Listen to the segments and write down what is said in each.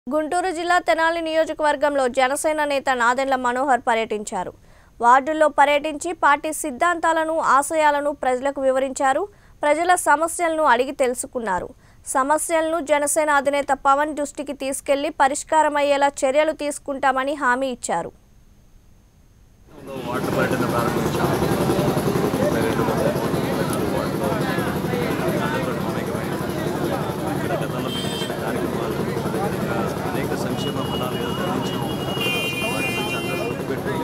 గుంటూరు జిల్లా తెనాలి నియోజకవర్గంలో జనసేన నేత నాదెండ్ల మనోహర్ పర్యటించారు. వార్డుల్లో పర్యటించి పార్టీ సిద్ధాంతాలను, ఆశయాలను ప్రజలకు వివరించారు. ప్రజల సమస్యలను అడిగి తెలుసుకున్నారు. సమస్యలను జనసేన అధినేత పవన్ దృష్టికి తీసుకెళ్లి పరిష్కారమయ్యేలా చర్యలు తీసుకుంటామని హామీ ఇచ్చారు. అనేక సంక్షేమ ఫలాలు అందించడం వాటి నుంచి అందరూ గుర్తుపెట్టుకుని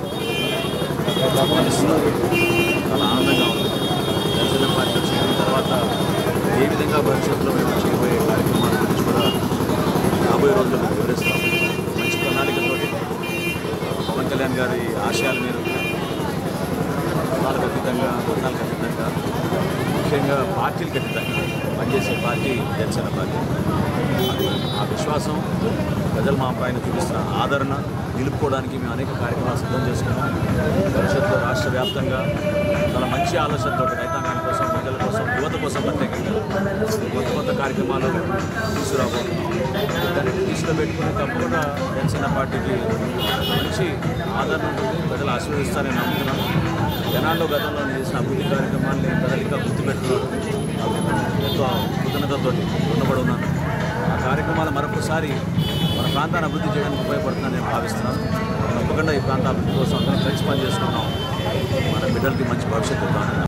చాలా ఆనందంగా ఉంది. జనసేన పార్టీ చేరిన తర్వాత ఏ విధంగా భవిష్యత్తులో మేము చేయబోయే కార్యక్రమాల గురించి కూడా రాబోయే రోజుల్లో మేము వివరిస్తాం. మంచి ప్రణాళికతో పవన్ కళ్యాణ్ గారి ఆశయాల మీద కులాలకు అతీతంగా, మతాలకు అతీతంగా, ముఖ్యంగా పార్టీలకు అతీతంగా పనిచేసే పార్టీ జనసేన పార్టీ. ఆ విశ్వాసం ప్రజలు మా పైన చూపిస్తున్న ఆదరణ నిలుపుకోవడానికి మేము అనేక కార్యక్రమాలు సిద్ధం చేసుకున్నాం. భవిష్యత్తులో రాష్ట్ర వ్యాప్తంగా చాలా మంచి ఆలోచనతో రైతాంగాల కోసం, ప్రజల కోసం, యువత కోసం ప్రత్యేకంగా కొత్త కార్యక్రమాలు తీసుకురాబోతున్నాం. దాన్ని దృష్టిలో పెట్టుకుని తప్పకుండా జనసేన పార్టీకి మంచి ఆదరణ ఉంటుంది. ప్రజలు ఆశీర్వదిస్తారని నమ్ముతున్నాను. జనాల్లో గతంలో చేసిన అభివృద్ధి కార్యక్రమాన్ని ప్రజలు ఇంకా గుర్తుపెట్టుకున్నారు. ఎంతో కృతజ్ఞతతో రుణపడి ఉన్నాను. ఆ కార్యక్రమాలు మరొకసారి మన ప్రాంతాన్ని అభివృద్ధి చేయడానికి ఉపయోగపడుతుందని నేను భావిస్తున్నాను. తప్పకుండా ఈ ప్రాంత అభివృద్ధి కోసం అందరం కలిసి పనిచేసుకున్నాం. మన బిడ్డలకి మంచి భవిష్యత్తు